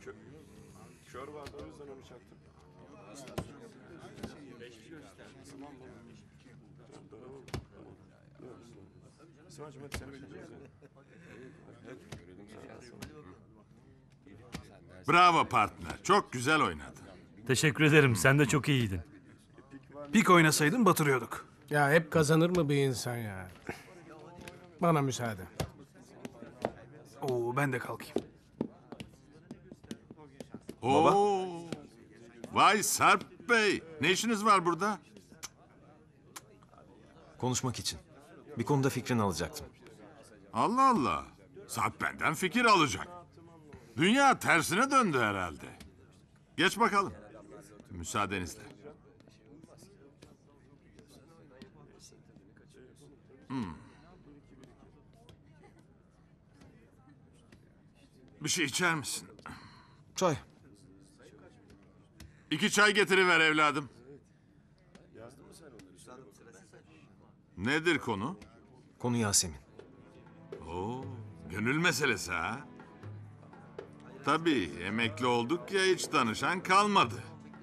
Kör vardı o yüzden onu çaktım. Sımacım hadi seni bekleyeceğiz ya. Bravo partner. Çok güzel oynadın. Teşekkür ederim. Sen de çok iyiydin. Pik oynasaydın batırıyorduk. Ya hep kazanır mı bir insan ya? Bana müsaade. Oo, ben de kalkayım. Oo. Vay Sarp Bey. Ne işiniz var burada? Konuşmak için. Bir konuda fikrini alacaktım. Allah Allah. Sarp benden fikir alacak. Dünya tersine döndü herhalde. Geç bakalım. Müsaadenizle. Bir şey içer misin? Çay. 2 çay getiriver evladım. Nedir konu? Konu Yasemin. Oo, gönül meselesi ha? Tabii, emekli olduk ya hiç danışan kalmadı.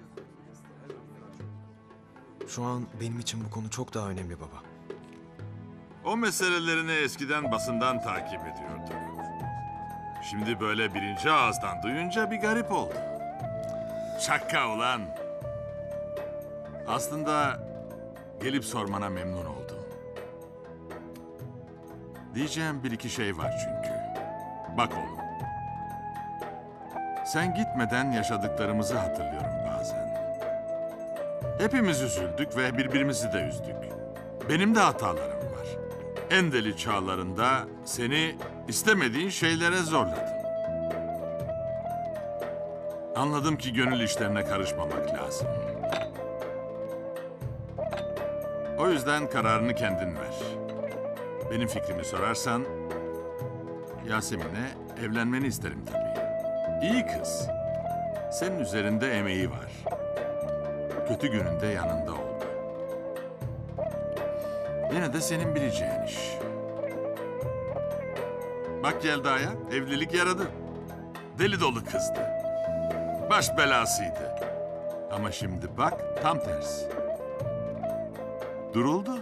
Şu an benim için bu konu çok daha önemli baba. O meselelerini eskiden basından takip ediyordum. Şimdi böyle birinci ağızdan duyunca bir garip oldu. Şaka ulan. Aslında gelip sormana memnun oldum. Diyeceğim bir iki şey var çünkü. Bak oğlum. Sen gitmeden yaşadıklarımızı hatırlıyorum bazen. Hepimiz üzüldük ve birbirimizi de üzdük. Benim de hatalarım var. En deli çağlarında seni istemediğin şeylere zorladım. Anladım ki gönül işlerine karışmamak lazım. O yüzden kararını kendin ver. Benim fikrimi sorarsan Yasemin'le evlenmeni isterim tabii. İyi kız. Senin üzerinde emeği var. Kötü gününde yanında oldu. Yine de senin bileceğin iş. Bak Yelda'ya evlilik yaradı. Deli dolu kızdı. Baş belasıydı. Ama şimdi bak tam tersi. Duruldu.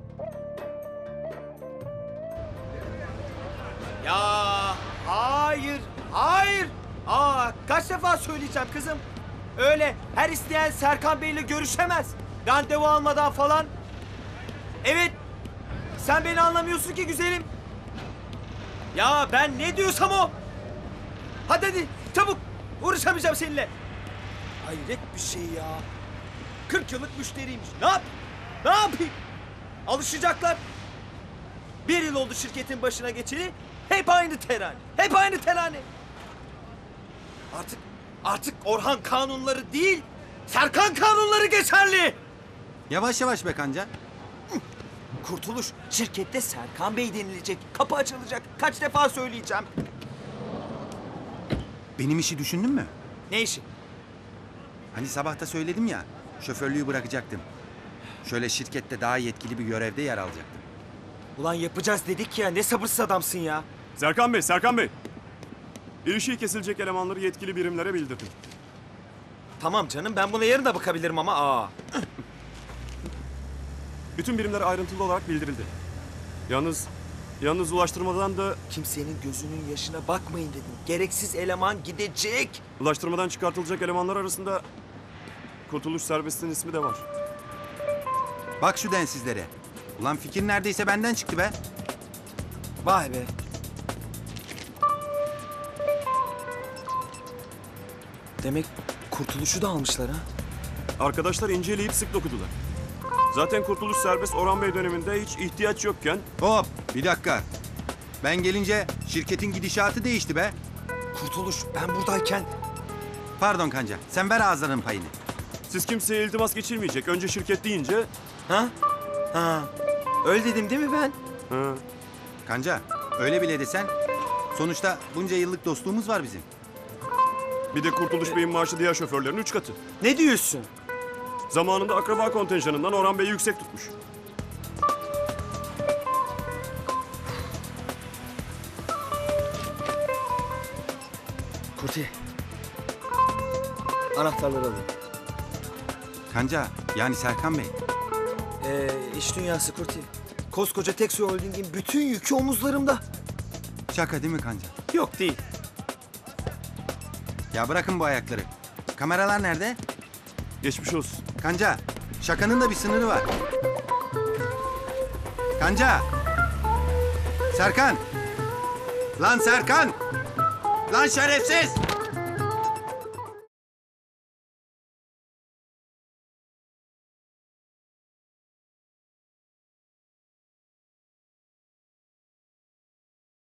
Ya hayır, hayır. Kaç defa söyleyeceğim kızım. Öyle her isteyen Serkan Bey'le görüşemez. Randevu almadan falan. Evet, sen beni anlamıyorsun ki güzelim. Ya ben ne diyorsam o. Hadi çabuk. Uğraşamayacağım seninle. Hayret bir şey ya. 40 yıllık müşteriymiş. Ne yapayım? Alışacaklar. 1 yıl oldu şirketin başına geçeli. Hep aynı terane. Hep aynı terane. Artık Orhan kanunları değil, Serkan kanunları geçerli. Yavaş yavaş be kanca. Kurtuluş, şirkette Serkan Bey denilecek. Kapı açılacak. Kaç defa söyleyeceğim. Benim işi düşündün mü? Ne işi? Hani sabah da söyledim ya, şoförlüğü bırakacaktım. Şöyle şirkette daha yetkili bir görevde yer alacaktım. Ulan yapacağız dedik ya. Ne sabırsız adamsın ya. Serkan Bey. İlişiği kesilecek elemanları yetkili birimlere bildirdim. Tamam canım, ben buna yarın da bakabilirim ama Bütün birimler ayrıntılı olarak bildirildi. Yalnız ulaştırmadan da kimsenin gözünün yaşına bakmayın dedim. Gereksiz eleman gidecek. ulaştırmadan çıkartılacak elemanlar arasında Kurtuluş Serbest'in ismi de var. Bak şu densizlere. Ulan fikir neredeyse benden çıktı be. Vay be. Demek Kurtuluş'u da almışlar ha. Arkadaşlar inceleyip sık dokudular. Zaten Kurtuluş Serbest Orhan Bey döneminde hiç ihtiyaç yokken Hop bir dakika. Ben gelince şirketin gidişatı değişti be. Kurtuluş, ben buradayken... Pardon kanca, sen ver ağızlarının payını. siz kimseye iltimas geçirmeyecek. Önce şirket deyince Ha, öyle dedim değil mi ben? Kanca, öyle bile desen. Sonuçta bunca yıllık dostluğumuz var bizim. bir de Kurtuluş Bey'in maaşı diğer şoförlerin 3 katı. Ne diyorsun? Zamanında akraba kontenjanından Orhan Bey'i yüksek tutmuş. Kurti, Anahtarları alayım. Kanca, yani Serkan Bey. İş dünyası Kurti. Koskoca Teksoy Holding'in bütün yükü omuzlarımda. Şaka değil mi kanca? Yok değil. Ya bırakın bu ayakları. Kameralar nerede? Geçmiş olsun. Kanca, şakanın da bir sınırı var. Kanca! Serkan! Lan Serkan! Lan şerefsiz!